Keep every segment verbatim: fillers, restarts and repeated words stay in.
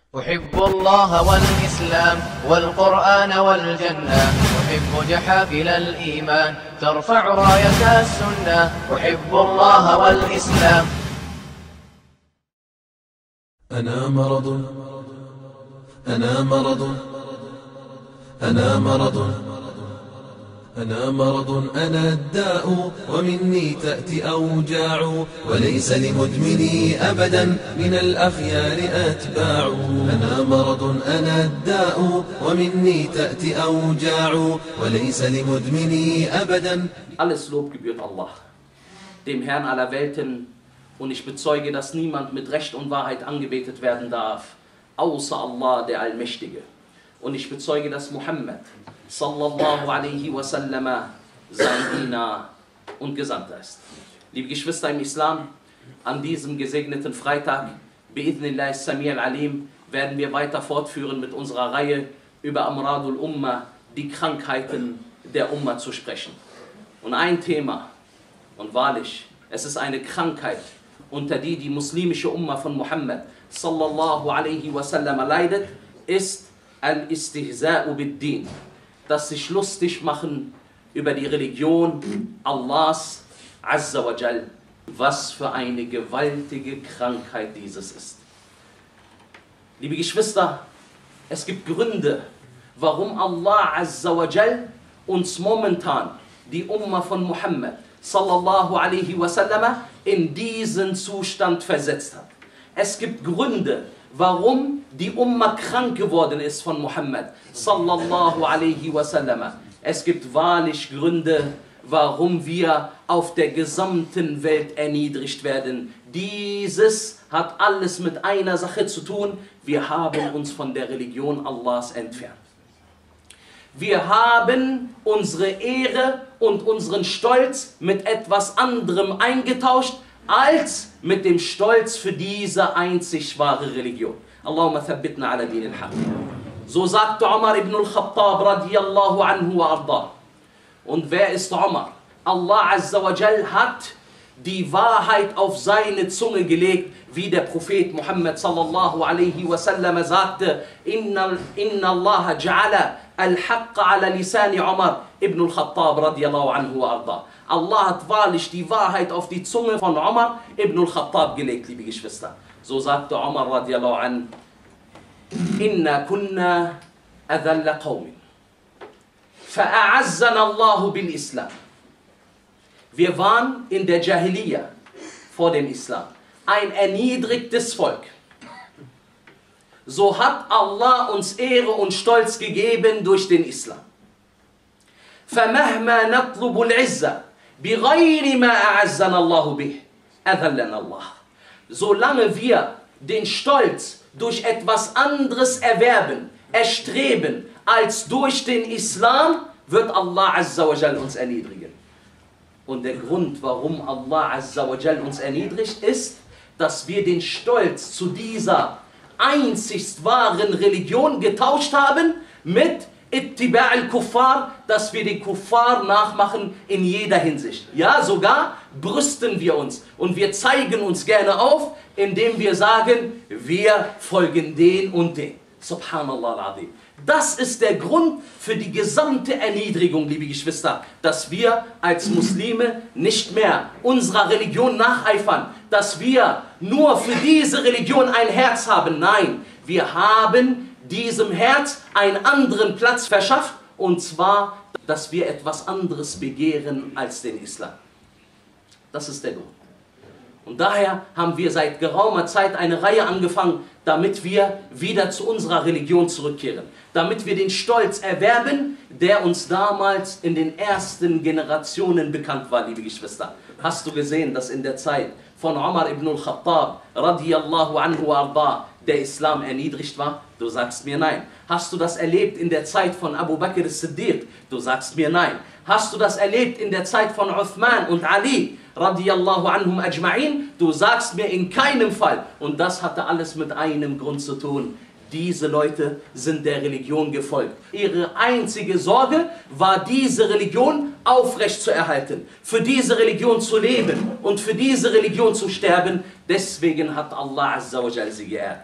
أحب الله والإسلام والقرآن والجنة، أحب جحافل الإيمان ترفع راية السنة. أحب الله والإسلام. أنا مرض أنا مرض أنا مرض أنا مرض أنا الداء ومني تأتي أوجاع، وليس لمدمني أبدا من الأخيار أتباع. أنا مرض أنا الداء ومني تأتي أوجاع، وليس لمدمني أبدا. Alles Lob gebührt Allah, dem Herrn aller Welten, und ich bezeuge, dass niemand mit Recht und Wahrheit angebetet werden darf, außer Allah, der Allmächtige. Und ich bezeuge, dass Muhammad sallallahu alaihi wasallam sein Diener und Gesandter ist. Liebe Geschwister im Islam, an diesem gesegneten Freitag, bi'idhnillah as-Sami' al-Alim, werden wir weiter fortführen mit unserer Reihe über Amradul Ummah, die Krankheiten der Ummah zu sprechen. Und ein Thema, und wahrlich, es ist eine Krankheit, unter die die muslimische Ummah von Muhammad sallallahu alaihi wasallam leidet, ist al-Istihza'u bid-Din, das sich lustig machen über die Religion Allahs Azza wa Jal. Was für eine gewaltige Krankheit dieses ist. Liebe Geschwister, es gibt Gründe, warum Allah Azza wa Jal uns momentan, die Ummah von Muhammad sallallahu alaihi wasallam, in diesen Zustand versetzt hat. Es gibt Gründe, warum die Ummah krank geworden ist von Muhammad sallallahu alaihi wasallam. Es gibt wahrlich Gründe, warum wir auf der gesamten Welt erniedrigt werden. Dieses hat alles mit einer Sache zu tun: wir haben uns von der Religion Allahs entfernt. Wir haben unsere Ehre und unseren Stolz mit etwas anderem eingetauscht, als mit dem Stolz für diese einzig wahre Religion. Allahumma thabbitna ala din al-haq. So sagte Umar ibn al-Khattab radiyallahu anhu wa arda. Und wer ist Umar? Allah Azza wa Jal hat die Wahrheit auf seine Zunge gelegt, wie der Prophet Muhammad sallallahu alaihi wasallam sagte: Inna, inna Allah ja'ala al-haqqa ala lisani Umar ibn al-Khattab radiyallahu anhu wa arda. Allah hat wahrlich die Wahrheit auf die Zunge von Umar ibn al-Khattab gelegt, liebe Geschwister. So sagte Umar radiyallahu an: Inna kunna adhalla qawmin, fa'a'azzana Allahu bil Islam. Wir waren in der Jahiliya, vor dem Islam, ein erniedrigtes Volk. So hat Allah uns Ehre und Stolz gegeben durch den Islam. فَمَهْمَا نَطْلُبُ الْعِزَّةِ بِغَيْرِ مَا أَعَزَّنَا اللَّهُ بِهِ أَذَلَّنَا اللَّهُ. Solange wir den Stolz durch etwas anderes erwerben, erstreben, als durch den Islam, wird Allah Azza wa Jal uns erniedrigen. Und der Grund, warum Allah Azza wa Jal uns erniedrigt, ist, dass wir den Stolz zu dieser einzigst wahren Religion getauscht haben mit Ittiba' al-Kuffar, dass wir den Kuffar nachmachen in jeder Hinsicht. Ja, sogar brüsten wir uns und wir zeigen uns gerne auf, indem wir sagen, wir folgen den und den. Subhanallah al-Azim. Das ist der Grund für die gesamte Erniedrigung, liebe Geschwister, dass wir als Muslime nicht mehr unserer Religion nacheifern, dass wir nur für diese Religion ein Herz haben. Nein, wir haben diesem Herz einen anderen Platz verschafft, und zwar, dass wir etwas anderes begehren als den Islam. Das ist der Grund. Und daher haben wir seit geraumer Zeit eine Reihe angefangen, damit wir wieder zu unserer Religion zurückkehren. Damit wir den Stolz erwerben, der uns damals in den ersten Generationen bekannt war, liebe Geschwister. Hast du gesehen, dass in der Zeit von Umar ibn al-Khattab radiyallahu anhu arda der Islam erniedrigt war? Du sagst mir nein. Hast du das erlebt in der Zeit von Abu Bakr as-Siddiq? Du sagst mir nein. Hast du das erlebt in der Zeit von Uthman und Ali radiyallahu anhum ajma'in? Du sagst mir in keinem Fall. Und das hatte alles mit einem Grund zu tun: Diese Leute sind der Religion gefolgt. Ihre einzige Sorge war, diese Religion aufrecht zu erhalten, für diese Religion zu leben und für diese Religion zu sterben. Deswegen hat Allah Azza wa Jal sie geehrt.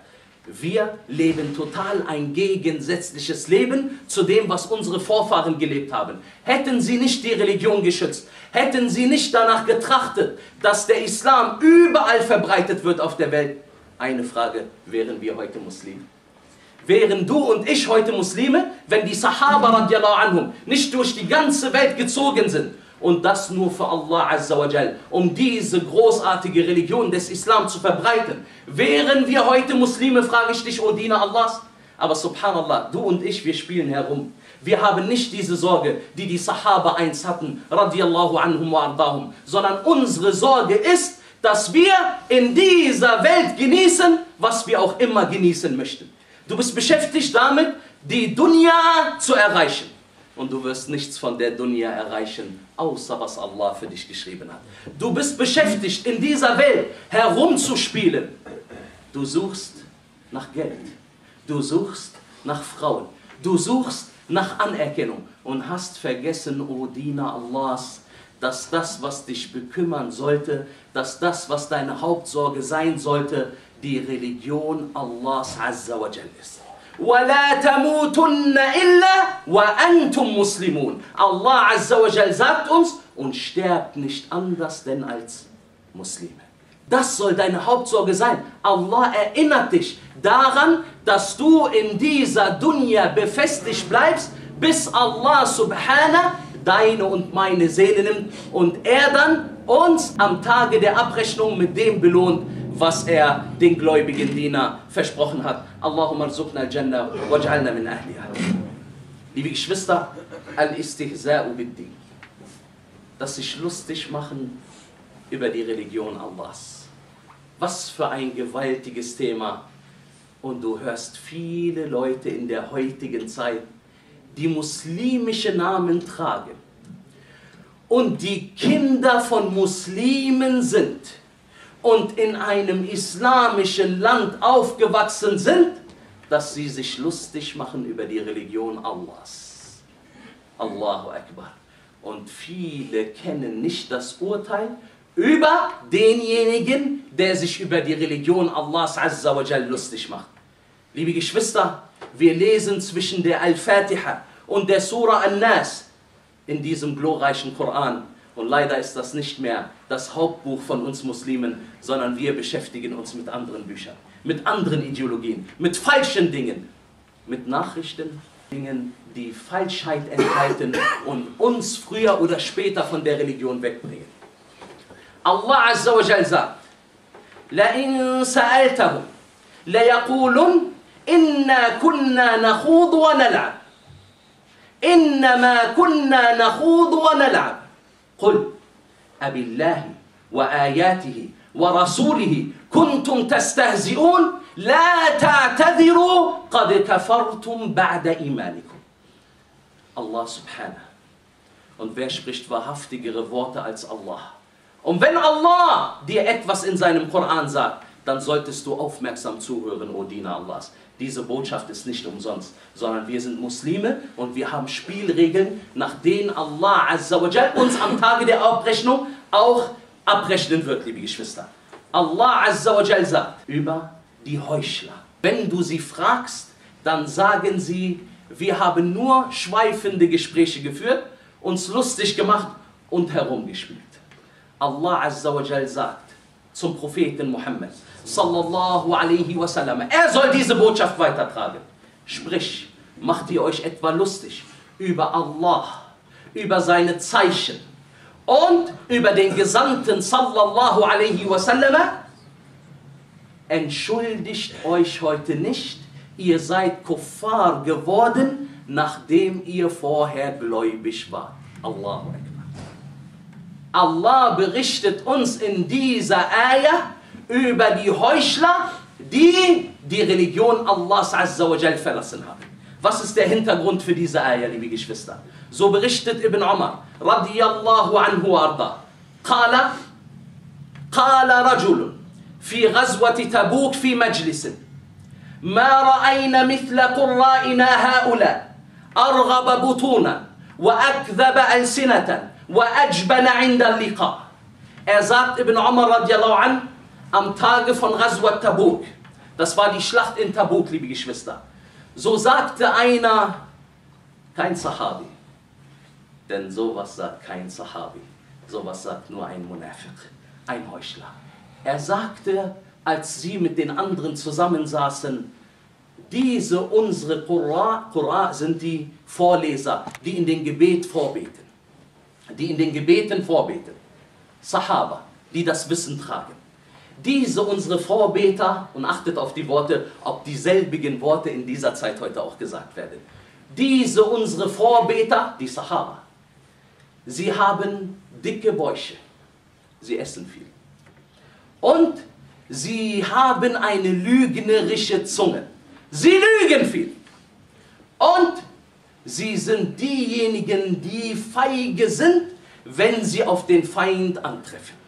Wir leben total ein gegensätzliches Leben zu dem, was unsere Vorfahren gelebt haben. Hätten sie nicht die Religion geschützt, hätten sie nicht danach getrachtet, dass der Islam überall verbreitet wird auf der Welt, eine Frage, wären wir heute Muslime? Wären du und ich heute Muslime, wenn die Sahaba radiallahu anhum nicht durch die ganze Welt gezogen sind und das nur für Allah Azza wa Jal, um diese großartige Religion des Islam zu verbreiten? Wären wir heute Muslime, frage ich dich, O Diener Allahs? Aber subhanallah, du und ich, wir spielen herum. Wir haben nicht diese Sorge, die die Sahaba einst hatten, radiallahu anhum wa ardahum, sondern unsere Sorge ist, dass wir in dieser Welt genießen, was wir auch immer genießen möchten. Du bist beschäftigt damit, die Dunya zu erreichen. Und du wirst nichts von der Dunya erreichen, außer was Allah für dich geschrieben hat. Du bist beschäftigt, in dieser Welt herumzuspielen. Du suchst nach Geld. Du suchst nach Frauen. Du suchst nach Anerkennung. Und hast vergessen, O Diener Allahs, dass das, was dich bekümmern sollte, dass das, was deine Hauptsorge sein sollte, die Religion Allahs Azza wa Jal ist. وَلَا تَمُوتُنَّ إِلَّا وَأَنْتُمْ مُسْلِمُونَ. Allah Azza wa Jal sagt uns, und sterbt nicht anders denn als Muslime. Das soll deine Hauptsorge sein. Allah erinnert dich daran, dass du in dieser Dunya befestigt bleibst, bis Allah Subhanahu deine und meine Seele nimmt und er dann uns am Tage der Abrechnung mit dem belohnt, was er den gläubigen Diener versprochen hat. Allahumma rzuqna al-Jannah waj'alna min ahliha. Liebe Geschwister, al-Istihza'u bid-Din. Das sich lustig machen über die Religion Allahs. Was für ein gewaltiges Thema. Und du hörst viele Leute in der heutigen Zeit, die muslimische Namen tragen und die Kinder von Muslimen sind und in einem islamischen Land aufgewachsen sind, dass sie sich lustig machen über die Religion Allahs. Allahu Akbar. Und viele kennen nicht das Urteil über denjenigen, der sich über die Religion Allahs Azza wa Jal lustig macht. Liebe Geschwister, wir lesen zwischen der Al-Fatiha und der Surah An-Nas in diesem glorreichen Koran. Und leider ist das nicht mehr das Hauptbuch von uns Muslimen, sondern wir beschäftigen uns mit anderen Büchern, mit anderen Ideologien, mit falschen Dingen, mit Nachrichten, Dingen, die Falschheit enthalten und uns früher oder später von der Religion wegbringen. Allah Azza wa Jal sagt, لَإِن سَأَلْتَهُمْ لَيَقُولُنَّ إِنَّا كُنَّا نَخُوضُ وَنَلْعَبُ إِنَّمَا كُنَّا نَخُوضُ وَنَلْعَبُ قُلْ أَبِاللَّهِ وَآيَاتِهِ وَرَسُولِهِ كُنْتُمْ تَسْتَهْزِئُونَ لَا تَعْتَذِرُوا قَدْ كَفَرْتُمْ بَعْدَ إِيمَانِكُمْ. Allah subhanahu. Und wer spricht wahrhaftigere Worte als Allah? Und wenn Allah dir etwas in seinem Koran sagt, dann solltest du aufmerksam zuhören, O Diener Allahs. Diese Botschaft ist nicht umsonst, sondern wir sind Muslime und wir haben Spielregeln, nach denen Allah Azza wa Jal uns am Tage der Abrechnung auch abrechnen wird, liebe Geschwister. Allah Azza wa Jal sagt über die Heuchler. Wenn du sie fragst, dann sagen sie, wir haben nur schweifende Gespräche geführt, uns lustig gemacht und herumgespielt. Allah Azza wa Jal sagt zum Propheten Muhammad sallallahu alaihi wasallam, er soll diese Botschaft weitertragen. Sprich, macht ihr euch etwa lustig über Allah, über seine Zeichen und über den Gesandten sallallahu alaihi wasallam? Entschuldigt euch heute nicht, ihr seid Kuffar geworden, nachdem ihr vorher gläubig wart. Allahu Akbar. Allah berichtet uns in dieser Ayah über die Heuchler, die die Religion Allahs Azza wa Jal verlassen haben. Was ist der Hintergrund für diese Ayah, liebe Geschwister? So berichtet Ibn Umar radiyallahu anhu arda. Qala, qala rajulun fi ghazwati Tabuk fi majlisin. Ma ra'ayna mithla qurra'ina ha'ula arghaba butuna wa akdhaba alsinatan wa ajbana 'inda al-liqa. Er sagt Ibn Umar radiyallahu anhu, am Tage von Ghazwat Tabuk, Das war die Schlacht in Tabuk, liebe Geschwister. So sagte einer, kein Sahabi, denn sowas sagt kein Sahabi, sowas sagt nur ein Munafiq, ein Heuchler. Er sagte, als sie mit den anderen zusammensaßen, diese unsere Qurra, Qurra sind die Vorleser, die in den Gebet vorbeten, die in den Gebeten vorbeten, Sahaba, die das Wissen tragen. Diese unsere Vorbeter, und achtet auf die Worte, ob dieselbigen Worte in dieser Zeit heute auch gesagt werden. Diese unsere Vorbeter, die Sahaba, sie haben dicke Bäuche, sie essen viel. Und sie haben eine lügnerische Zunge. Sie lügen viel. Und sie sind diejenigen, die feige sind, wenn sie auf den Feind antreffen.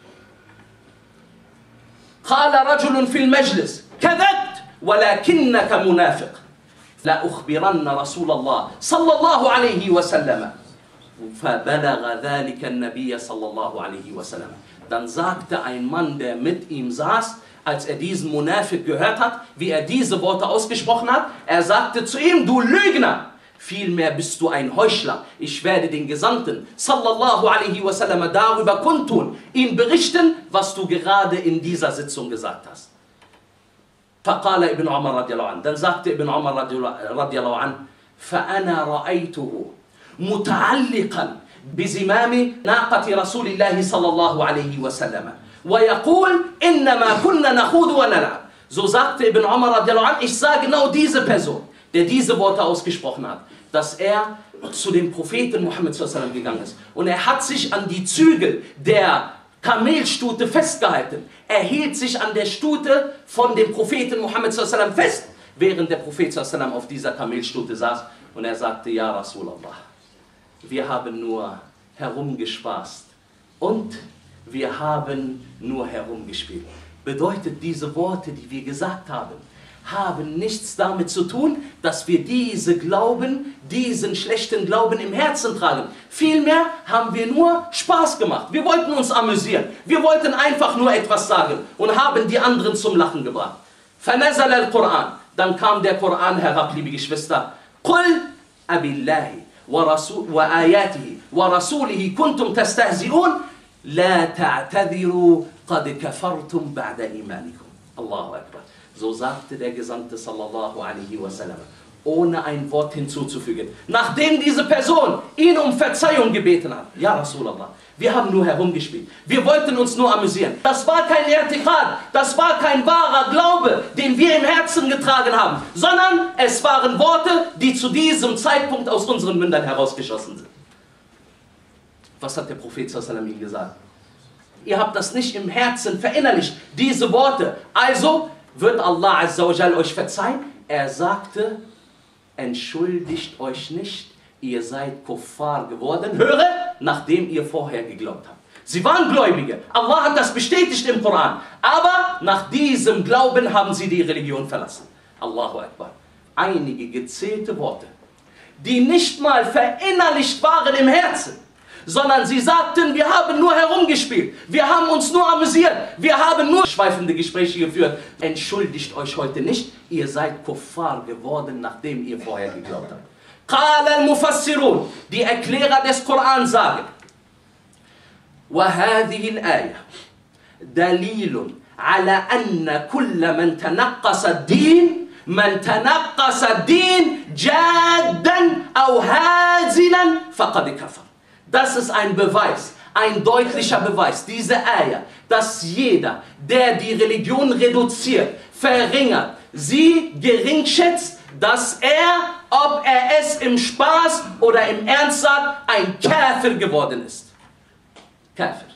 قال رجل في المجلس كذبت ولكنك منافق لا أخبرن رسول الله صلى الله عليه وسلم فبلغ ذلك النبي صلى الله عليه وسلم. Dann sagte ein Mann, der mit ihm saß, als er diesen Munafiq gehört hat, wie er diese Worte ausgesprochen hat, er sagte zu ihm, du Lügner, vielmehr bist du ein Heuchler. Ich werde den Gesandten, sallallahu alaihi wasallam, darüber kundtun, ihm berichten, was du gerade in dieser Sitzung gesagt hast. فقال ابن عمر رضي الله عنه. Dann sagte Ibn Umar رضي الله عنه, فأنا رأيته متعلقا بزمام ناقة رسول الله صلى الله عليه وسلم ويقول إنما كنا نخوض ونلعب. So sagte Ibn Umar رضي الله عنه, ich sah genau diese Person, der diese Worte ausgesprochen hat, dass er zu dem Propheten Muhammad sallallahu alaihi wasallam gegangen ist. Und er hat sich an die Zügel der Kamelstute festgehalten. Er hielt sich an der Stute von dem Propheten Muhammad sallallahu alaihi wasallam fest, während der Prophet sallallahu alaihi wasallam auf dieser Kamelstute saß. Und er sagte, ja Rasulallah, wir haben nur herumgespaßt und wir haben nur herumgespielt. Bedeutet, diese Worte, die wir gesagt haben, haben nichts damit zu tun, dass wir diese Glauben, diesen schlechten Glauben im Herzen tragen. Vielmehr haben wir nur Spaß gemacht. Wir wollten uns amüsieren. Wir wollten einfach nur etwas sagen und haben die anderen zum Lachen gebracht. فَنَزَلَ الْقُرْآنِ. Dann kam der Koran herab, liebe Geschwister. قُلْ أَبِاللَّهِ وَآيَاتِهِ وَرَسُولِهِ كُنْتُمْ تَسْتَهْزِئُونَ لَا تَعْتَذِرُوا قَدْ كَفَرْتُمْ بَعْدَ إِيمَانِكُمْ. Allahu Akbar. So sagte der Gesandte sallallahu alaihi wasallam, ohne ein Wort hinzuzufügen. Nachdem diese Person ihn um Verzeihung gebeten hat. Ja Rasulallah, wir haben nur herumgespielt. Wir wollten uns nur amüsieren. Das war kein I'tiqad, das war kein wahrer Glaube, den wir im Herzen getragen haben. Sondern es waren Worte, die zu diesem Zeitpunkt aus unseren Mündern herausgeschossen sind. Was hat der Prophet sallallahu alaihi wasallam ihm gesagt? Ihr habt das nicht im Herzen verinnerlicht, diese Worte. Also wird Allah Azza wa Jal euch verzeihen? Er sagte, entschuldigt euch nicht, ihr seid Kuffar geworden, höre, nachdem ihr vorher geglaubt habt. Sie waren Gläubige, Allah hat das bestätigt im Koran, aber nach diesem Glauben haben sie die Religion verlassen. Allahu Akbar. Einige gezählte Worte, die nicht mal verinnerlicht waren im Herzen, sondern sie sagten, wir haben nur herumgespielt, wir haben uns nur amüsiert, wir haben nur schweifende Gespräche geführt. Entschuldigt euch heute nicht, ihr seid Kuffar geworden, nachdem ihr vorher geglaubt habt. Qala al-Mufassirun, die Erklärer des Koran sagen, وَهَذِهِ الْآيَةِ دَلِيلٌ عَلَى أَنَّ كُلَّ مَنْ تَنَقَّصَ الدِّينَ مَنْ تَنَقَّصَ الدِّينَ جَادًا أَوْ هَازِلًا فَقَدْ كَفَرَ. Das ist ein Beweis, ein deutlicher Beweis, diese Ayah, dass jeder, der die Religion reduziert, verringert, sie geringschätzt, dass er, ob er es im Spaß oder im Ernst sagt, ein Kafir geworden ist. Kafir.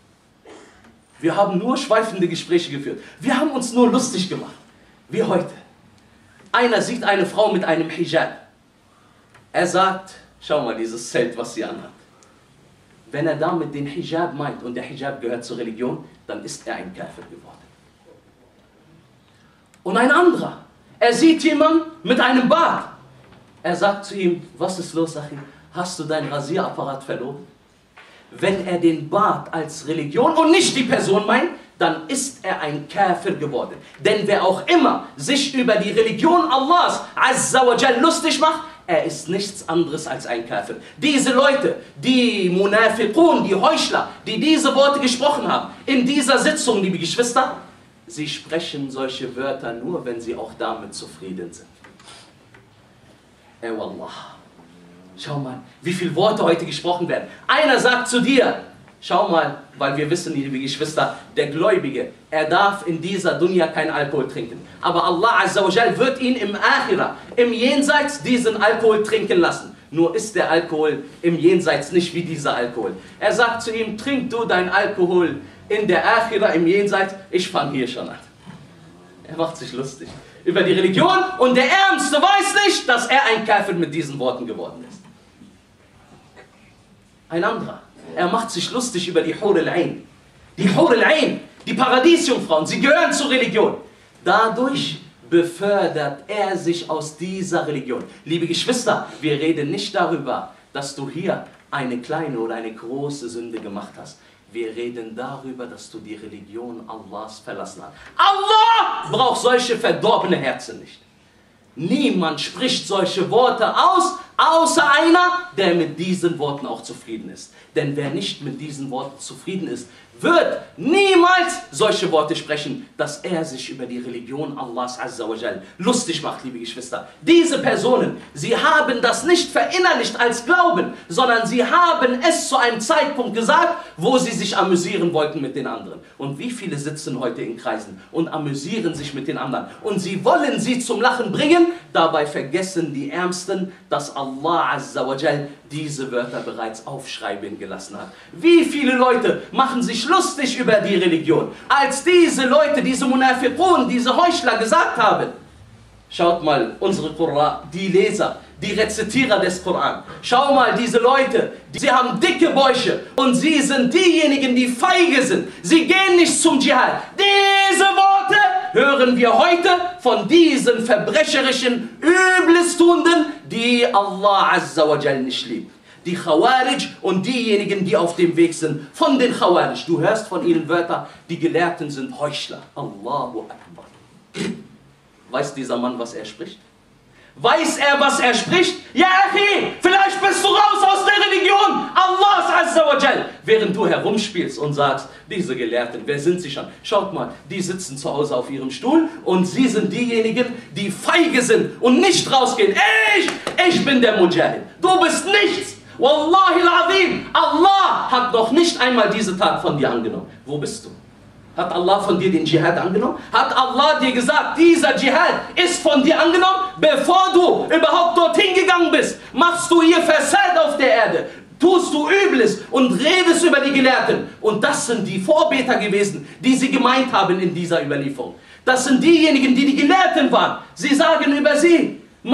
Wir haben nur schweifende Gespräche geführt. Wir haben uns nur lustig gemacht. Wie heute. Einer sieht eine Frau mit einem Hijab. Er sagt, schau mal dieses Zelt, was sie anhat. Wenn er damit den Hijab meint und der Hijab gehört zur Religion, dann ist er ein Kafir geworden. Und ein anderer, er sieht jemanden mit einem Bart. Er sagt zu ihm, was ist los, Achi? Hast du dein Rasierapparat verloren? Wenn er den Bart als Religion und nicht die Person meint, dann ist er ein Kafir geworden. Denn wer auch immer sich über die Religion Allahs Azza wa Jal lustig macht, er ist nichts anderes als ein Kafir. Diese Leute, die Munafiqun, die Heuchler, die diese Worte gesprochen haben, in dieser Sitzung, liebe Geschwister, sie sprechen solche Wörter nur, wenn sie auch damit zufrieden sind. Ey Wallah, schau mal, wie viele Worte heute gesprochen werden. Einer sagt zu dir, schau mal, weil wir wissen, liebe Geschwister, der Gläubige, er darf in dieser Dunya kein Alkohol trinken. Aber Allah Azza wa Jal wird ihn im Akhira, im Jenseits, diesen Alkohol trinken lassen. Nur ist der Alkohol im Jenseits nicht wie dieser Alkohol. Er sagt zu ihm, trink du dein Alkohol in der Akhira, im Jenseits, ich fange hier schon an. Er macht sich lustig über die Religion und der Ärmste weiß nicht, dass er ein Kafir mit diesen Worten geworden ist. Ein anderer, er macht sich lustig über die Hur al-Ain. Die Hur al-Ain, die Paradiesjungfrauen, sie gehören zur Religion. Dadurch befördert er sich aus dieser Religion. Liebe Geschwister, wir reden nicht darüber, dass du hier eine kleine oder eine große Sünde gemacht hast. Wir reden darüber, dass du die Religion Allahs verlassen hast. Allah braucht solche verdorbene Herzen nicht. Niemand spricht solche Worte aus, außer einer, der mit diesen Worten auch zufrieden ist. Denn wer nicht mit diesen Worten zufrieden ist, wird niemals solche Worte sprechen, dass er sich über die Religion Allahs Azza wa Jal lustig macht, liebe Geschwister. Diese Personen, sie haben das nicht verinnerlicht als Glauben, sondern sie haben es zu einem Zeitpunkt gesagt, wo sie sich amüsieren wollten mit den anderen. Und wie viele sitzen heute in Kreisen und amüsieren sich mit den anderen? Und sie wollen sie zum Lachen bringen, dabei vergessen die Ärmsten, dass Allah Azza wa Jal diese Wörter bereits aufschreiben gelassen hat. Wie viele Leute machen sich lustig über die Religion, als diese Leute, diese Munafiqun, diese Heuchler gesagt haben. Schaut mal, unsere Qurra, die Leser, die Rezitierer des Koran. Schau mal, diese Leute, die, sie haben dicke Bäuche und sie sind diejenigen, die feige sind. Sie gehen nicht zum Dschihad. Diese Worte hören wir heute von diesen verbrecherischen Übelstunden, die Allah Azza wa Jal nicht liebt. Die Khawarij und diejenigen, die auf dem Weg sind von den Khawarij. Du hörst von ihnen Wörter, die Gelehrten sind Heuchler. Allahu Akbar. Weiß dieser Mann, was er spricht? Weiß er, was er spricht? Ja, Achi, vielleicht bist du raus aus der Religion Allahs Azza wa Jal. Während du herumspielst und sagst, diese Gelehrten, wer sind sie schon? Schaut mal, die sitzen zu Hause auf ihrem Stuhl und sie sind diejenigen, die feige sind und nicht rausgehen. Ich, ich bin der Mujahid. Du bist nichts. Wallahi al-Azim, Allah hat noch nicht einmal diese Tat von dir angenommen. Wo bist du? Hat Allah von dir den Dschihad angenommen? Hat Allah dir gesagt, dieser Dschihad ist von dir angenommen? Bevor du überhaupt dorthin gegangen bist, machst du hier Versad auf der Erde, tust du Übles und redest über die Gelehrten. Und das sind die Vorbeter gewesen, die sie gemeint haben in dieser Überlieferung. Das sind diejenigen, die die Gelehrten waren. Sie sagen über sie, wir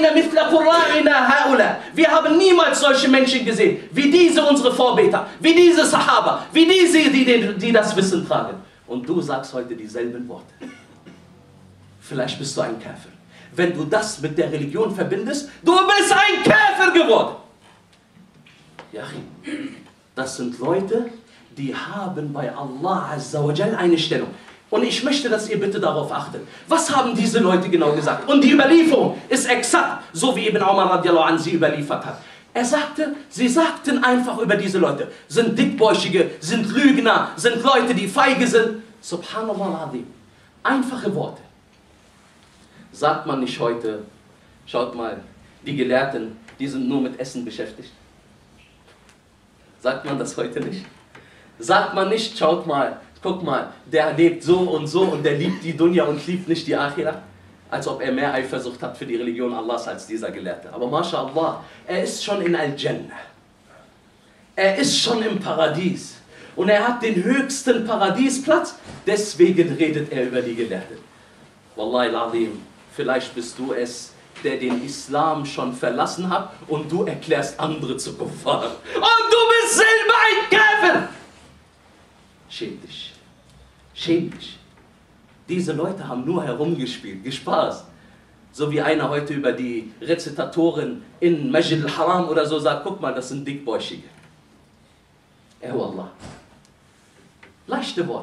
haben niemals solche Menschen gesehen, wie diese unsere Vorbeter, wie diese Sahaba, wie diese, die, die, die das Wissen tragen. Und du sagst heute dieselben Worte. Vielleicht bist du ein Kafir. Wenn du das mit der Religion verbindest, du bist ein Kafir geworden. Ja, das sind Leute, die haben bei Allah Azza wa Jal eine Stellung. Und ich möchte, dass ihr bitte darauf achtet. Was haben diese Leute genau gesagt? Und die Überlieferung ist exakt, so wie Ibn Umar radiallahu anh sie überliefert hat. Er sagte, sie sagten einfach über diese Leute, sind Dickbäuchige, sind Lügner, sind Leute, die feige sind. Subhanallah al-Azim. Einfache Worte. Sagt man nicht heute, schaut mal, die Gelehrten, die sind nur mit Essen beschäftigt. Sagt man das heute nicht? Sagt man nicht, schaut mal, guck mal, der lebt so und so und der liebt die Dunya und liebt nicht die Akhira. Als ob er mehr Eifersucht hat für die Religion Allahs als dieser Gelehrte. Aber MashaAllah, er ist schon in Al-Jannah. Er ist schon im Paradies. Und er hat den höchsten Paradiesplatz, deswegen redet er über die Gelehrten. Wallahi al-Azim, vielleicht bist du es, der den Islam schon verlassen hat und du erklärst andere zu Kuffar. Und du bist selber ein Kafir! Schäm dich. Schäm dich. Diese Leute haben nur herumgespielt, gespaßt. So wie einer heute über die Rezitatoren in Masjid al-Haram oder so sagt, guck mal, das sind Dickbäuchige. Ja, Wallah. Leichte Worte.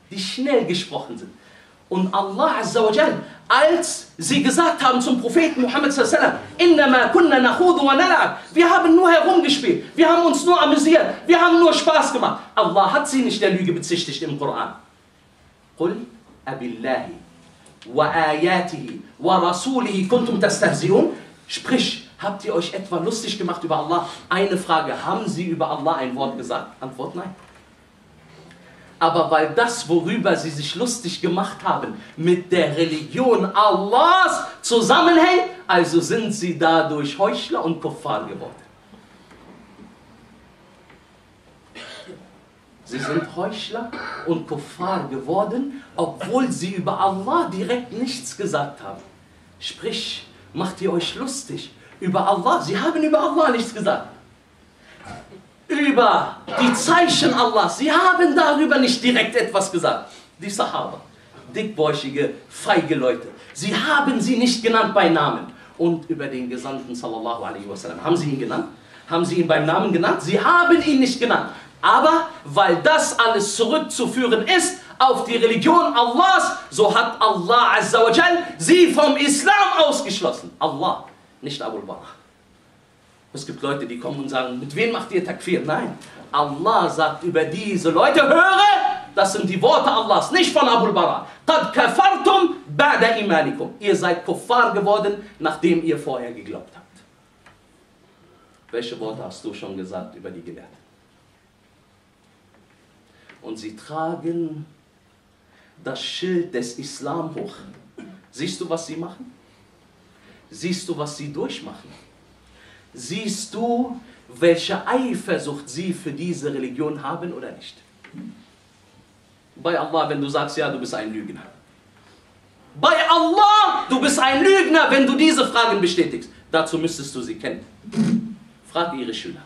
die schnell gesprochen sind. Und Allah Azza wa Jal, als sie gesagt haben zum Propheten Muhammad sallallahu alaihi wasallam, innama kunna nakhudu wa nal'ab, wir haben nur herumgespielt, wir haben uns nur amüsiert, wir haben nur Spaß gemacht. Allah hat sie nicht der Lüge bezichtigt im Koran. Qul abillahi wa ayatihi wa rasulihi kuntum tastahzi'un. Sprich, habt ihr euch etwa lustig gemacht über Allah? Eine Frage, haben sie über Allah ein Wort gesagt? Antwort nein. Aber weil das, worüber sie sich lustig gemacht haben, mit der Religion Allahs zusammenhängt, also sind sie dadurch Heuchler und Kuffar geworden. Sie sind Heuchler und Kuffar geworden, obwohl sie über Allah direkt nichts gesagt haben. Sprich, macht ihr euch lustig über Allah? Sie haben über Allah nichts gesagt. Über die Zeichen Allahs, sie haben darüber nicht direkt etwas gesagt. Die Sahaba, dickbäuchige, feige Leute, sie haben sie nicht genannt bei Namen. Und über den Gesandten sallallahu alaihi wasallam, haben sie ihn genannt? Haben sie ihn beim Namen genannt? Sie haben ihn nicht genannt. Aber weil das alles zurückzuführen ist auf die Religion Allahs, so hat Allah Azza wa Jal sie vom Islam ausgeschlossen. Allah, nicht Abu Bakr. Es gibt Leute, die kommen und sagen, mit wem macht ihr Takfir? Nein, Allah sagt über diese Leute, höre, das sind die Worte Allahs, nicht von Abu Bakr. Qad kafartum ba'da imanikum. Ihr seid Kuffar geworden, nachdem ihr vorher geglaubt habt. Welche Worte hast du schon gesagt über die Gelehrten? Und sie tragen das Schild des Islam hoch. Siehst du, was sie machen? Siehst du, was sie durchmachen? Siehst du, welche Eifersucht sie für diese Religion haben oder nicht? Bei Allah, wenn du sagst, ja, du bist ein Lügner. Bei Allah, du bist ein Lügner, wenn du diese Fragen bestätigst. Dazu müsstest du sie kennen. Frag ihre Schüler.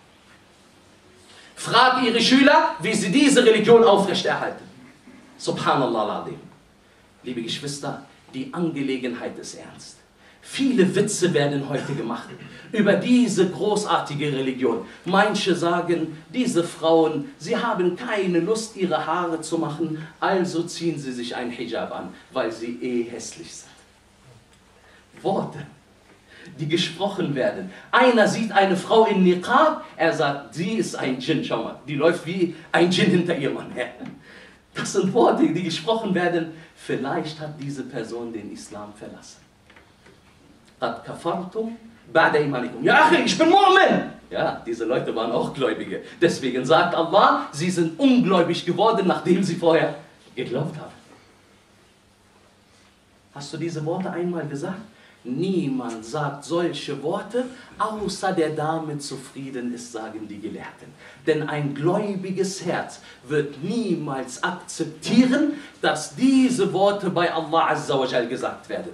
Frag ihre Schüler, wie sie diese Religion aufrechterhalten. Subhanallah al-Azim. Liebe Geschwister, die Angelegenheit ist ernst. Viele Witze werden heute gemacht über diese großartige Religion. Manche sagen, diese Frauen, sie haben keine Lust, ihre Haare zu machen, also ziehen sie sich ein Hijab an, weil sie eh hässlich sind. Worte, die gesprochen werden. Einer sieht eine Frau in Niqab, er sagt, sie ist ein Djinn, schau mal, die läuft wie ein Djinn hinter ihrem Mann her. Das sind Worte, die gesprochen werden. Vielleicht hat diese Person den Islam verlassen. Qad kafartum ba'da imanikum. Ja, ich bin Mu'min. Ja, diese Leute waren auch Gläubige. Deswegen sagt Allah, sie sind ungläubig geworden, nachdem sie vorher geglaubt haben. Hast du diese Worte einmal gesagt? Niemand sagt solche Worte, außer der damit zufrieden ist, sagen die Gelehrten. Denn ein gläubiges Herz wird niemals akzeptieren, dass diese Worte bei Allah Azza wa Jal gesagt werden.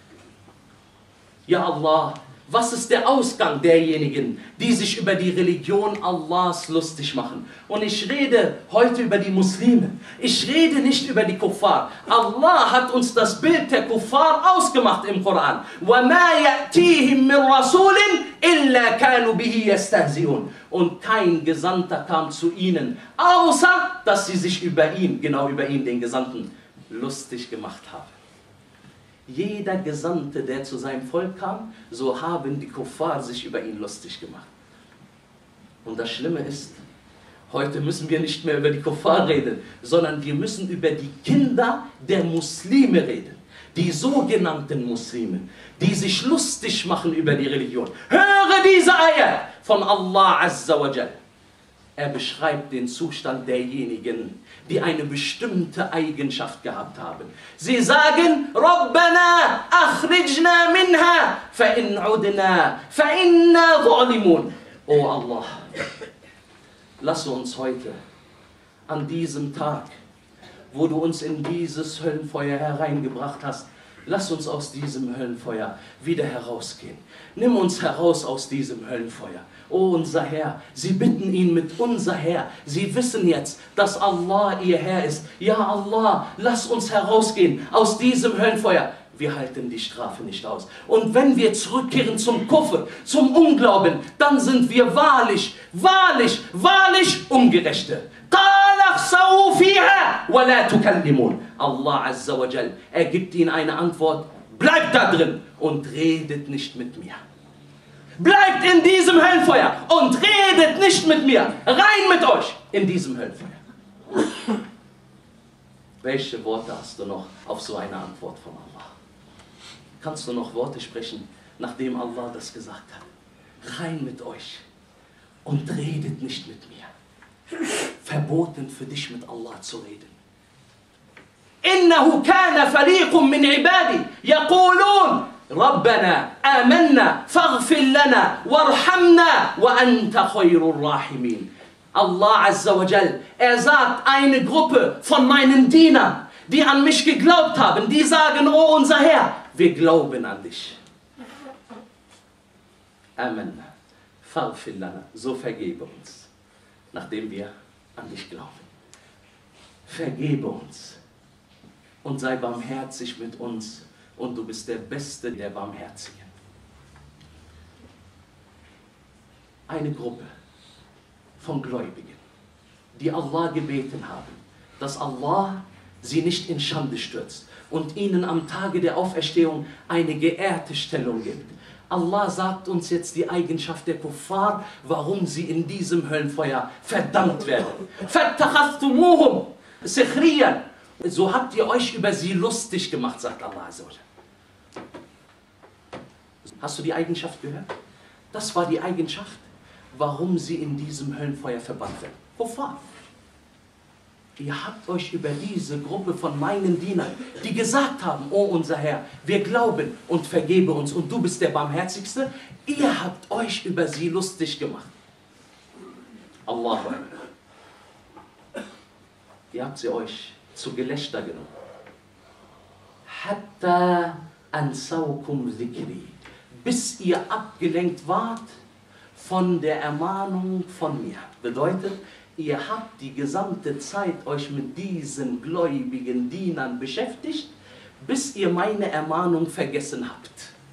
Ja Allah, was ist der Ausgang derjenigen, die sich über die Religion Allahs lustig machen? Und ich rede heute über die Muslime. Ich rede nicht über die Kuffar. Allah hat uns das Bild der Kuffar ausgemacht im Koran. وَمَا يَأْتِيهِمْ مِنْ رَسُولٍ إِلَّا كَانُوا بِهِ يَسْتَهْزِئُونَ. Und kein Gesandter kam zu ihnen, außer dass sie sich über ihn, genau über ihn, den Gesandten, lustig gemacht haben. Jeder Gesandte, der zu seinem Volk kam, so haben die Kuffar sich über ihn lustig gemacht. Und das Schlimme ist, heute müssen wir nicht mehr über die Kuffar reden, sondern wir müssen über die Kinder der Muslime reden. Die sogenannten Muslime, die sich lustig machen über die Religion. Höre diese Eier von Allah Azza wa Jal. Er beschreibt den Zustand derjenigen, die eine bestimmte Eigenschaft gehabt haben. Sie sagen, Rabbana akhrijna minha, fa in udna, fa inna zalimun. Oh Allah, lass uns heute, an diesem Tag, wo du uns in dieses Höllenfeuer hereingebracht hast, lass uns aus diesem Höllenfeuer wieder herausgehen. Nimm uns heraus aus diesem Höllenfeuer. O unser Herr, sie bitten ihn mit unser Herr. Sie wissen jetzt, dass Allah ihr Herr ist. Ja Allah, lass uns herausgehen aus diesem Höllenfeuer. Wir halten die Strafe nicht aus. Und wenn wir zurückkehren zum Kufr, zum Unglauben, dann sind wir wahrlich, wahrlich, wahrlich Ungerechte. Qala اخسأوا فيها ولا تكلمون. Allah Azza wa Jal, er gibt ihnen eine Antwort, bleibt da drin und redet nicht mit mir. Bleibt in diesem Höllenfeuer und redet nicht mit mir. Rein mit euch in diesem Höllenfeuer. Welche Worte hast du noch auf so eine Antwort von Allah? Kannst du noch Worte sprechen, nachdem Allah das gesagt hat? Rein mit euch und redet nicht mit mir. Verboten für dich mit Allah zu reden. إنه كان فريق من عبادي يقولون ربنا آمنا فاغفر لنا وارحمنا وأنت خير الراحمين. Allah Azza wa Jal, er sagt, eine Gruppe von meinen Dienern, die an mich geglaubt haben, die sagen, oh unser Herr, wir glauben an dich. Amen. Faghfir lana, so vergebe uns, nachdem wir an dich glauben. Vergebe uns und sei barmherzig mit uns und du bist der Beste der Barmherzigen. Eine Gruppe von Gläubigen, die Allah gebeten haben, dass Allah sie nicht in Schande stürzt und ihnen am Tage der Auferstehung eine geehrte Stellung gibt. Allah sagt uns jetzt die Eigenschaft der Kuffar, warum sie in diesem Höllenfeuer verdammt werden. فَاتَّخَذْتُمُوهُمْ سِخْرِيًّا. So habt ihr euch über sie lustig gemacht, sagt Allah. Hast du die Eigenschaft gehört? Das war die Eigenschaft, warum sie in diesem Höllenfeuer verbannt werden. Kuffar. Ihr habt euch über diese Gruppe von meinen Dienern, die gesagt haben, oh unser Herr, wir glauben und vergebe uns und du bist der Barmherzigste, ihr habt euch über sie lustig gemacht. Allah. Ihr habt sie euch zu Gelächter genommen. Hatta ansaukum dhikri. Bis ihr abgelenkt wart von der Ermahnung von mir. Bedeutet, ihr habt die gesamte Zeit euch mit diesen gläubigen Dienern beschäftigt, bis ihr meine Ermahnung vergessen habt.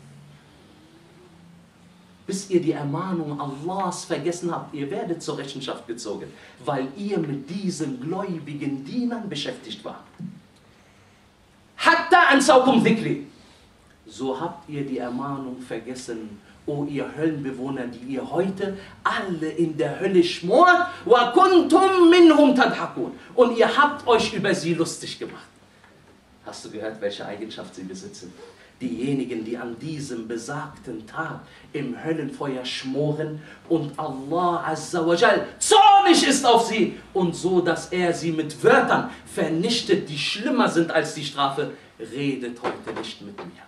Bis ihr die Ermahnung Allahs vergessen habt, ihr werdet zur Rechenschaft gezogen, weil ihr mit diesen gläubigen Dienern beschäftigt wart. Hatta ansaukum dhikri. So habt ihr die Ermahnung vergessen, o ihr Höllenbewohner, die ihr heute alle in der Hölle schmort, wa kuntum minhum tadhakun. Und ihr habt euch über sie lustig gemacht. Hast du gehört, welche Eigenschaft sie besitzen? Diejenigen, die an diesem besagten Tag im Höllenfeuer schmoren und Allah Azza wa Jal zornig ist auf sie und so, dass er sie mit Wörtern vernichtet, die schlimmer sind als die Strafe, redet heute nicht mit mir.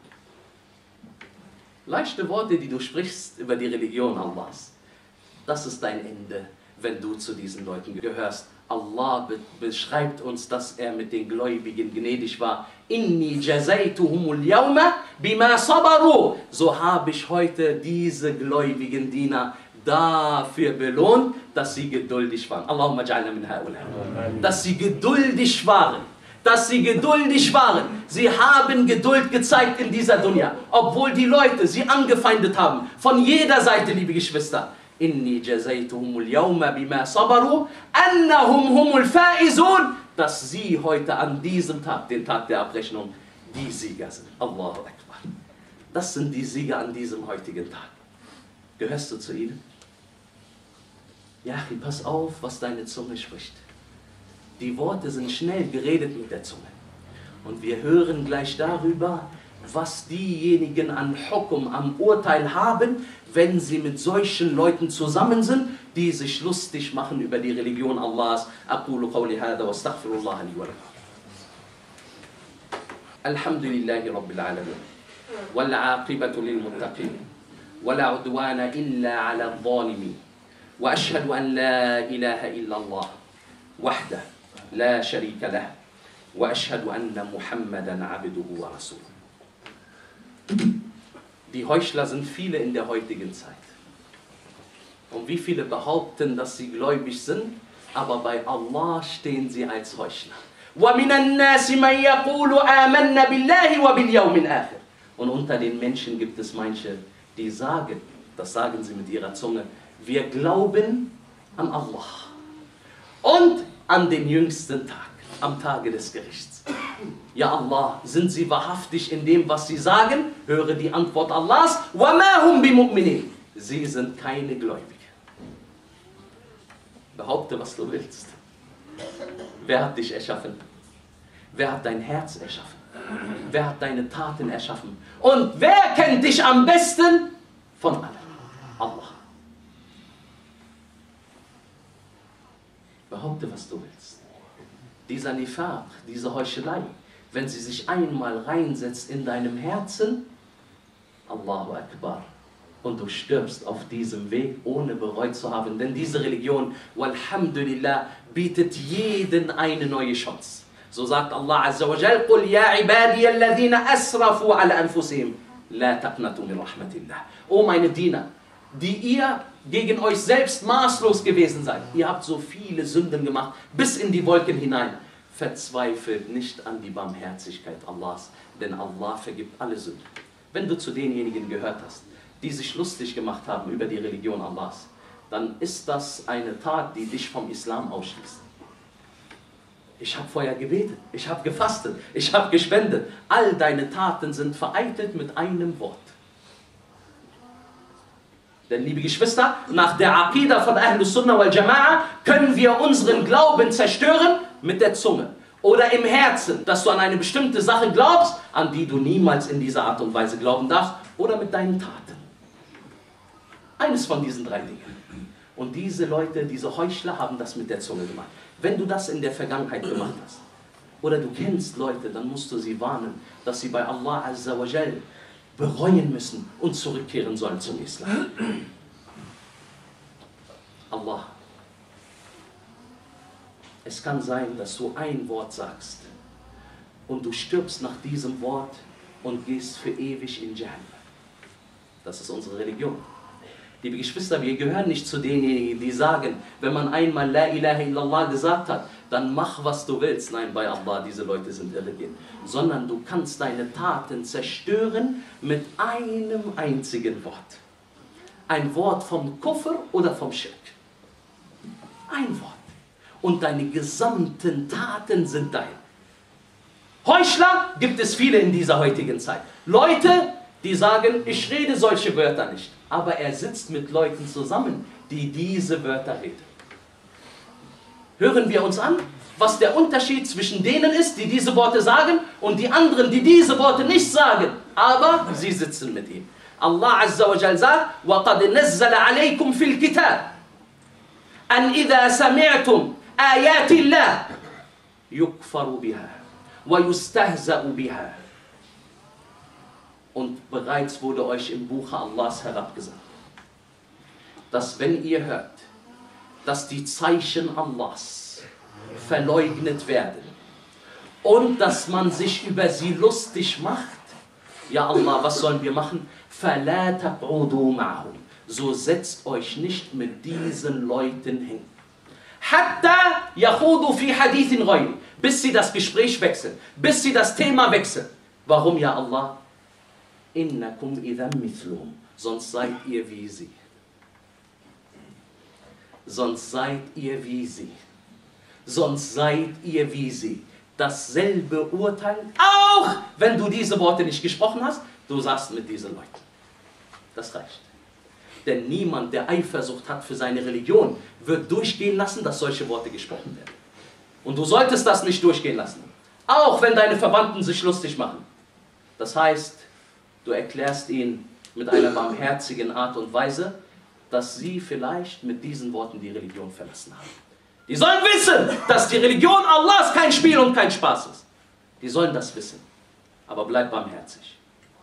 Leichte Worte, die du sprichst über die Religion Allahs. Das ist dein Ende, wenn du zu diesen Leuten gehörst. Allah be beschreibt uns, dass er mit den Gläubigen gnädig war. Inni jazaytuhumul yawma bima sabaru. So habe ich heute diese gläubigen Diener dafür belohnt, dass sie geduldig waren. Allahumma ja'alna min ha'ula. Dass sie geduldig waren. Dass sie geduldig waren. Sie haben Geduld gezeigt in dieser Dunya, obwohl die Leute sie angefeindet haben. Von jeder Seite, liebe Geschwister. Inni jazaytuhumul yawma bima sabaru annahum humul faizun. Dass sie heute an diesem Tag, den Tag der Abrechnung, die Sieger sind. Allahu Akbar. Das sind die Sieger an diesem heutigen Tag. Gehörst du zu ihnen? Ja, pass auf, was deine Zunge spricht. Die Worte sind schnell geredet mit der Zunge. Und wir hören gleich darüber, was diejenigen an Hukum, am Urteil haben, wenn sie mit solchen Leuten zusammen sind, die sich lustig machen über die Religion Allahs. Aqulu qawli hada wa astaghfirullah li wa lakum. Alhamdulillahi Rabbil Alamin. Wal aqibatu lil muttaqin. Wala udwana illa ala adh-dhalimin. Wa ashhadu an la ilaha illa Allah. Wahdah. لا شريك له وأشهد أن محمدا عبده ورسوله. Die Heuchler sind viele in der heutigen Zeit. Und wie viele behaupten, dass sie gläubig sind, aber bei Allah stehen sie als Heuchler. وَمِنَ النَّاسِ مَنْ يَقُولُ آمَنَّ بِاللَّهِ وَبِالْيَوْمِ الْآخِرِ. Und unter den Menschen gibt es manche, die sagen, das sagen sie mit ihrer Zunge, wir glauben an Allah und an den jüngsten Tag, am Tage des Gerichts. Ja Allah, sind sie wahrhaftig in dem, was sie sagen? Höre die Antwort Allahs. وَمَا هُمْ بِمُؤْمِنِينَ. Sie sind keine Gläubige. Behaupte, was du willst. Wer hat dich erschaffen? Wer hat dein Herz erschaffen? Wer hat deine Taten erschaffen? Und wer kennt dich am besten von allen? Allah. Behaupte, was du willst. Dieser Nifaq, diese Heuchelei, wenn sie sich einmal reinsetzt in deinem Herzen, Allahu Akbar, und du stirbst auf diesem Weg, ohne bereut zu haben. Denn diese Religion, walhamdulillah, bietet jeden eine neue Chance. So sagt Allah Azza wa Jal, قُلْ يَا عِبَادِيَ الَّذِينَ أَسْرَفُوا عَلَى أَنفُسِهِمْ لَا تَقْنَطُوا مِنْ رَحْمَةِ اللَّهِ. O meine Diener, die ihr gegen euch selbst maßlos gewesen seid. Ihr habt so viele Sünden gemacht, bis in die Wolken hinein. Verzweifelt nicht an die Barmherzigkeit Allahs, denn Allah vergibt alle Sünden. Wenn du zu denjenigen gehört hast, die sich lustig gemacht haben über die Religion Allahs, dann ist das eine Tat, die dich vom Islam ausschließt. Ich habe vorher gebetet, ich habe gefastet, ich habe gespendet. All deine Taten sind vereitelt mit einem Wort. Denn, liebe Geschwister, nach der Aqidah von Ahlus Sunnah wal Jama'a können wir unseren Glauben zerstören mit der Zunge oder im Herzen, dass du an eine bestimmte Sache glaubst, an die du niemals in dieser Art und Weise glauben darfst, oder mit deinen Taten. Eines von diesen drei Dingen. Und diese Leute, diese Heuchler haben das mit der Zunge gemacht. Wenn du das in der Vergangenheit gemacht hast, oder du kennst Leute, dann musst du sie warnen, dass sie bei Allah Azza wa Jal bereuen müssen und zurückkehren sollen zum Islam. Allah. Es kann sein, dass du ein Wort sagst und du stirbst nach diesem Wort und gehst für ewig in Jahannam. Das ist unsere Religion. Liebe Geschwister, wir gehören nicht zu denjenigen, die sagen, wenn man einmal La ilaha illallah gesagt hat, dann mach, was du willst. Nein, bei Allah, diese Leute sind irritiert. Sondern du kannst deine Taten zerstören mit einem einzigen Wort. Ein Wort vom Kufr oder vom Schirk. Ein Wort. Und deine gesamten Taten sind dein. Heuchler gibt es viele in dieser heutigen Zeit. Leute, die sagen, ich rede solche Wörter nicht. Aber er sitzt mit Leuten zusammen, die diese Wörter reden. Hören wir uns an, was der Unterschied zwischen denen ist, die diese Worte sagen, und die anderen, die diese Worte nicht sagen, aber sie sitzen mit ihm. Allah Azza wa Jal sagt, وَقَدْ نَزَّلَ عَلَيْكُمْ فِي الْكِتَابِ أَنْ إِذَا سَمِعْتُمْ آيَاتِ اللَّهِ يُكْفَرُ بِهَا وَيُسْتَهْزَأُ بِهَا. Und bereits wurde euch im Buche Allahs herabgesagt, dass wenn ihr hört, dass die Zeichen Allahs verleugnet werden und dass man sich über sie lustig macht, ja Allah, was sollen wir machen? فَلَا تَقْعُدُوا مَعَهُمْ. So setzt euch nicht mit diesen Leuten hin. حَتَّى يَخُوضُوا فِي حَدِيثٍ غَيْرِ. Bis sie das Gespräch wechseln, bis sie das Thema wechseln. Warum, ja Allah? Innakum idham mithlum. Sonst seid ihr wie sie. Sonst seid ihr wie sie. Sonst seid ihr wie sie. Dasselbe Urteil, auch wenn du diese Worte nicht gesprochen hast, du sagst mit diesen Leuten. Das reicht. Denn niemand, der Eifersucht hat für seine Religion, wird durchgehen lassen, dass solche Worte gesprochen werden. Und du solltest das nicht durchgehen lassen. Auch wenn deine Verwandten sich lustig machen. Das heißt, du erklärst ihnen mit einer barmherzigen Art und Weise, dass sie vielleicht mit diesen Worten die Religion verlassen haben. Die sollen wissen, dass die Religion Allahs kein Spiel und kein Spaß ist. Die sollen das wissen. Aber bleib barmherzig.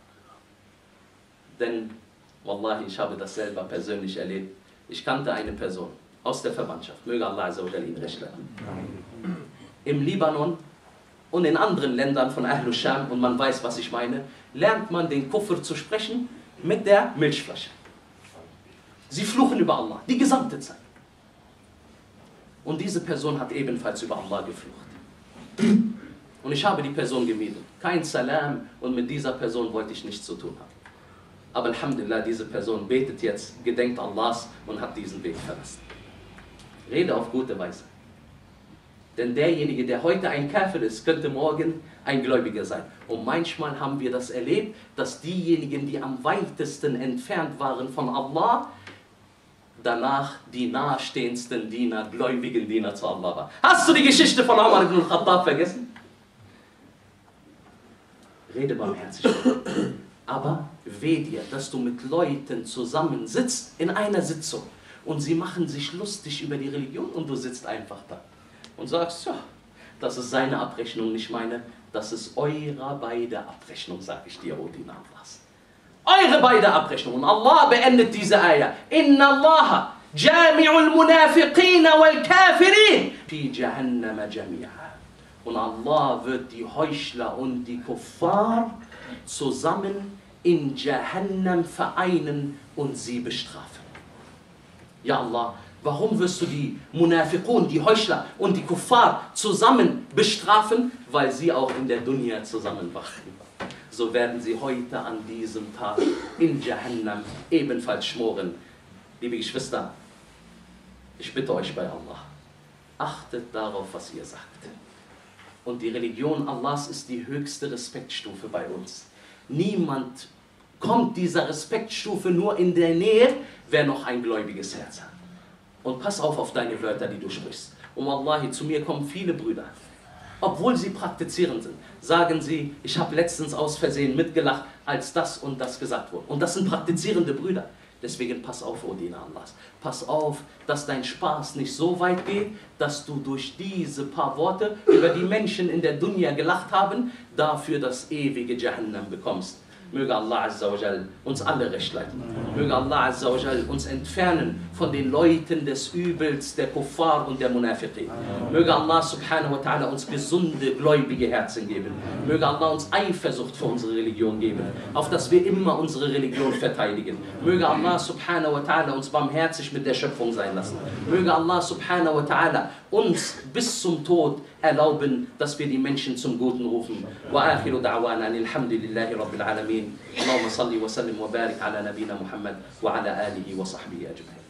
Denn, Wallahi, ich habe das selber persönlich erlebt. Ich kannte eine Person aus der Verwandtschaft, möge Allah Azza wa Jalla ihn recht leiten, im Libanon und in anderen Ländern von Ahlus Sham, und man weiß, was ich meine, lernt man den Kufr zu sprechen mit der Milchflasche. Sie fluchen über Allah, die gesamte Zeit. Und diese Person hat ebenfalls über Allah geflucht. Und ich habe die Person gemieden. Kein Salam, und mit dieser Person wollte ich nichts zu tun haben. Aber Alhamdulillah, diese Person betet jetzt, gedenkt Allahs und hat diesen Weg verlassen. Rede auf gute Weise. Denn derjenige, der heute ein Kafir ist, könnte morgen ein Gläubiger sein. Und manchmal haben wir das erlebt, dass diejenigen, die am weitesten entfernt waren von Allah, danach die nahestehendsten Diener, gläubigen Diener zu Allah waren. Hast du die Geschichte von Umar ibn al-Khattab vergessen? Rede barmherzig. Aber weh dir, dass du mit Leuten zusammensitzt in einer Sitzung und sie machen sich lustig über die Religion und du sitzt einfach da und sagst, ja, das ist seine Abrechnung, nicht meine, das ist eurer beide Abrechnung, sage ich dir, O Diener Allahs. Eure beide Abrechnung. Und Allah beendet diese Ayah. Inna Allah jami'ul munafiqina wal kafirin fi jahannama jami'a. Und Allah wird die Heuchler und die Kuffar zusammen in Jahannam vereinen und sie bestrafen. Ja Allah, warum wirst du die Munafiqun, die Heuchler und die Kuffar zusammen bestrafen? Weil sie auch in der Dunya zusammen waren. So werden sie heute an diesem Tag in Jahannam ebenfalls schmoren. Liebe Geschwister, ich bitte euch bei Allah, achtet darauf, was ihr sagt. Und die Religion Allahs ist die höchste Respektstufe bei uns. Niemand kommt dieser Respektstufe nur in der Nähe, wer noch ein gläubiges Herz hat. Und pass auf auf deine Wörter, die du sprichst. Und Wallahi, zu mir kommen viele Brüder, obwohl sie praktizierend sind, sagen sie, ich habe letztens aus Versehen mitgelacht, als das und das gesagt wurde. Und das sind praktizierende Brüder. Deswegen pass auf, O Diener Allahs. Pass auf, dass dein Spaß nicht so weit geht, dass du durch diese paar Worte über die Menschen in der Dunya gelacht haben, dafür das ewige Jahannam bekommst. Möge Allah Azza wa Jal uns alle recht leiten. Möge Allah Azza wa Jal uns entfernen von den Leuten des Übels, der Kuffar und der Munafiqin. Möge Allah Subhanahu wa Ta'ala uns gesunde, gläubige Herzen geben. Möge Allah uns Eifersucht für unsere Religion geben, auf dass wir immer unsere Religion verteidigen. Möge Allah Subhanahu wa Ta'ala uns barmherzig mit der Schöpfung sein lassen. Möge Allah Subhanahu wa Ta'ala uns bis zum Tod erlauben, dass wir die Menschen zum Guten rufen. Wa akhiru da'wana alhamdulillahi rabbil alamin. Allahumma salli wa sallim wa barik ala nabina Muhammad wa ala alihi wa sahbihi ajma'in.